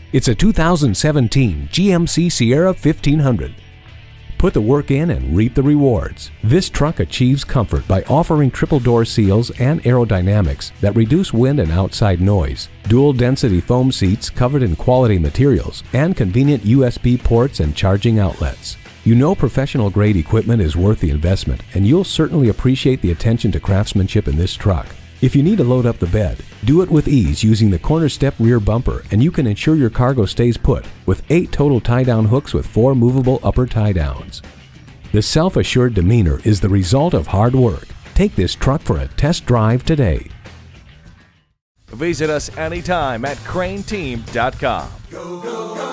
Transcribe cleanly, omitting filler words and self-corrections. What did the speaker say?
It's a 2017 GMC Sierra 1500. Put the work in and reap the rewards. This truck achieves comfort by offering triple door seals and aerodynamics that reduce wind and outside noise, dual density foam seats covered in quality materials, and convenient USB ports and charging outlets. You know professional grade equipment is worth the investment, and you'll certainly appreciate the attention to craftsmanship in this truck. If you need to load up the bed, do it with ease using the corner step rear bumper, and you can ensure your cargo stays put with 8 total tie-down hooks with 4 movable upper tie-downs. The self-assured demeanor is the result of hard work. Take this truck for a test drive today. Visit us anytime at crainteam.com. Go, go, go.